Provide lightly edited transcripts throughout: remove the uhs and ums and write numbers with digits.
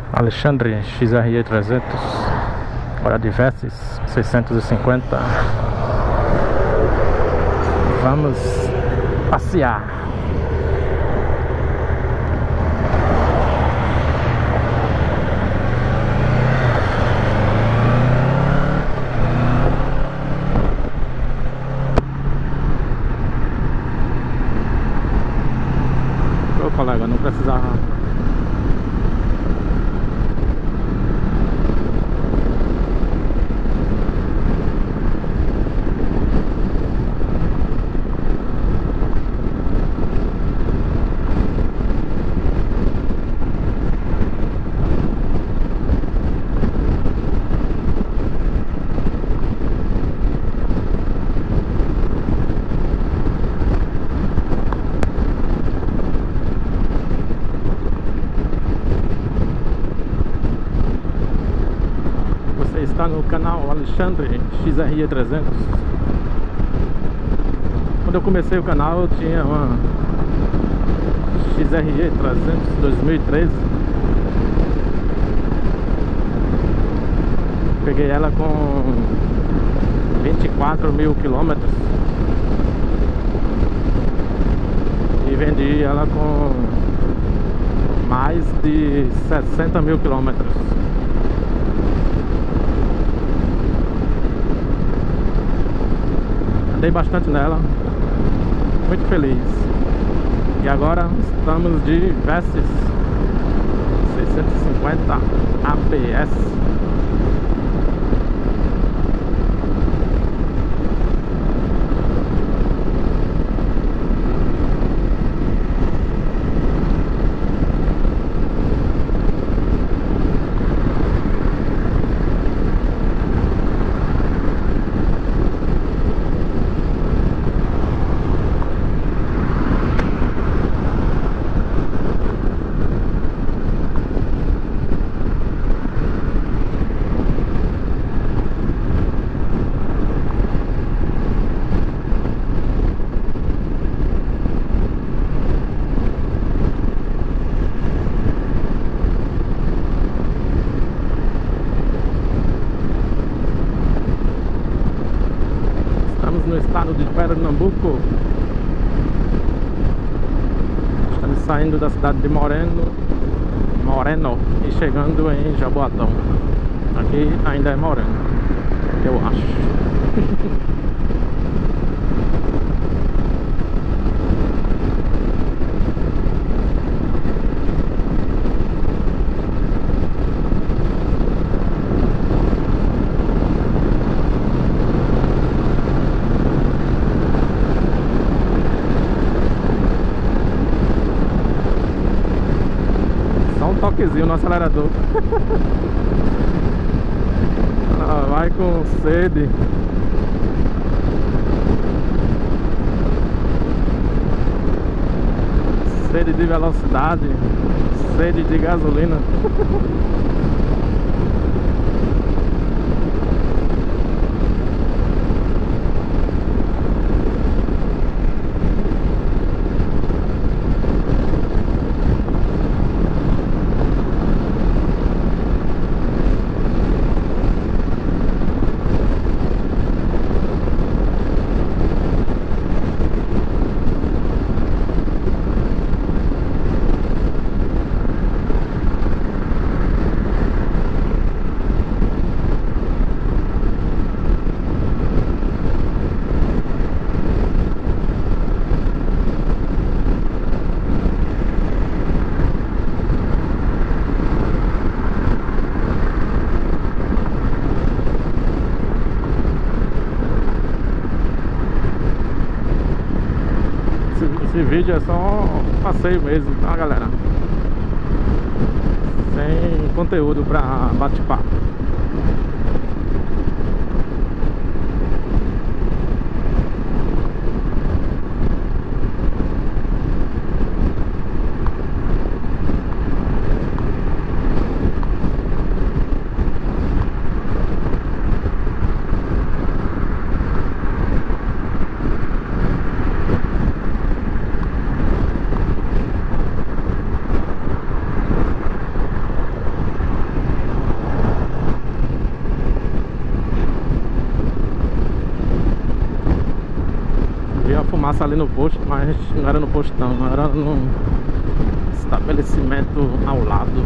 Alexandre XRE 300, hora de Versys 650. Vamos passear. Ô colega, não precisava. Está no canal Alexandre XRE 300. Quando eu comecei o canal eu tinha uma XRE 300 2013. Peguei ela com 24 mil quilômetros e vendi ela com mais de 60 mil quilômetros. Andei bastante nela, muito feliz. E agora estamos de Versys 650 ABS. No estado de Pernambuco. Estamos saindo da cidade de Moreno e chegando em Jaboatão. Aqui ainda é Moreno, eu acho. Toquezinho no acelerador. Vai com sede. Sede de velocidade, sede de gasolina. Esse vídeo é só um passeio mesmo, tá galera? Sem conteúdo pra bate-papo. farmácia ali no posto, mas não era no posto não, era no estabelecimento ao lado.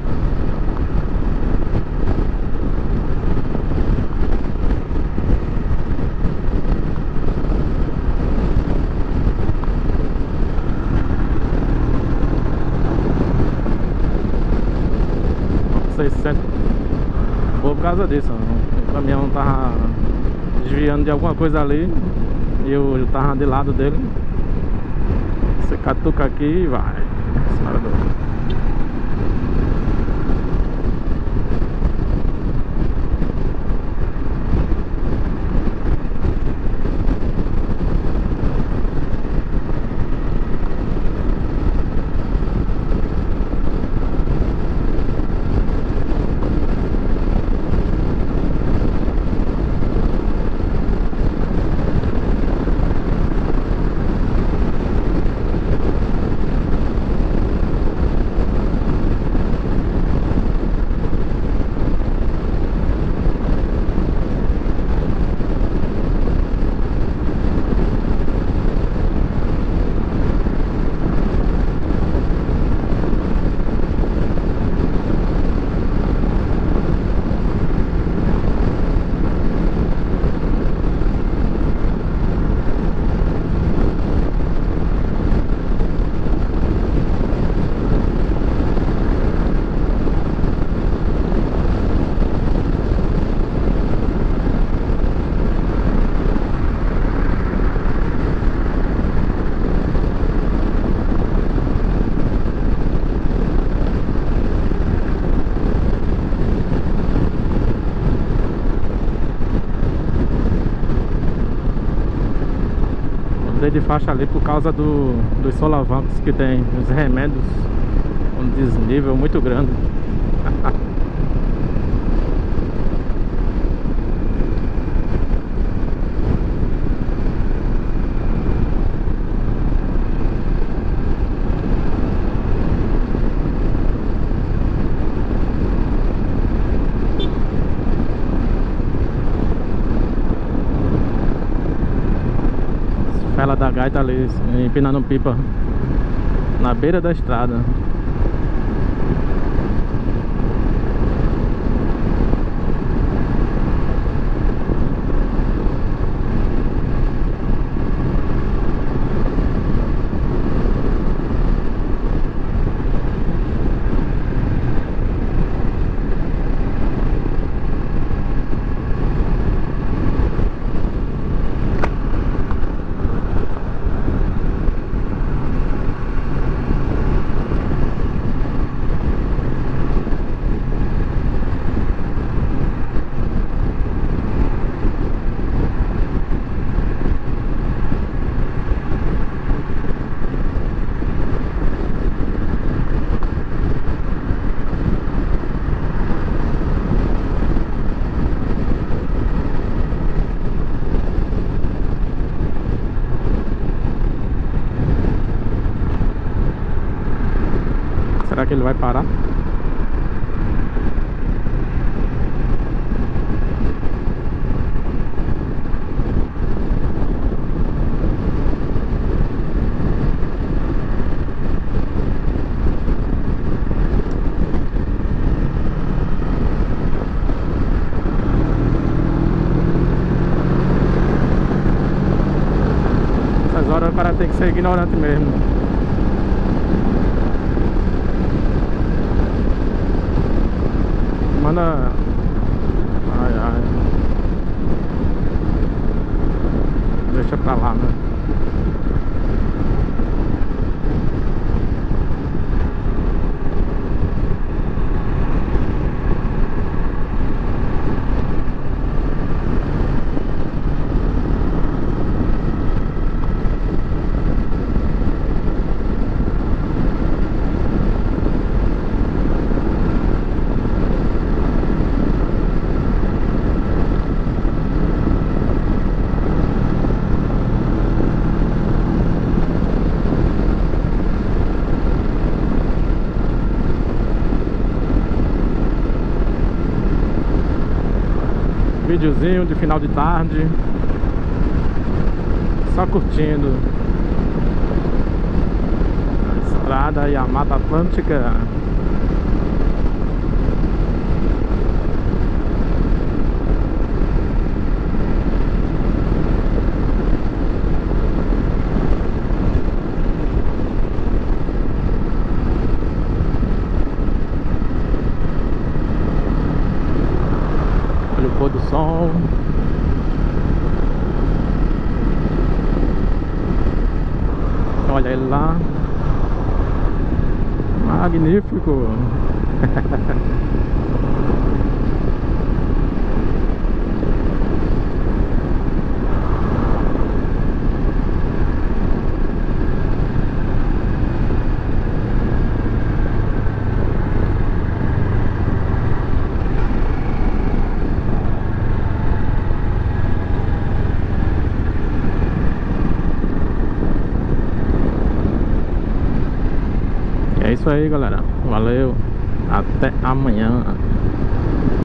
Por causa disso, o caminhão tava desviando de alguma coisa ali e eu tava de lado dele. Você catuca aqui e vai. De faixa ali por causa dos solavancos que tem, os remédios, um desnível muito grande. Fela da gaita ali, empinando pipa na beira da estrada. Será que ele vai parar? Essas horas o cara tem que ser ignorante mesmo. Manda. Ai, ai. Deixa pra lá, né? Videozinho de final de tarde. só curtindo a estrada e a Mata Atlântica. Olha o pôr do sol. Olha ele lá. Magnífico. É isso aí, galera. Valeu. Até amanhã.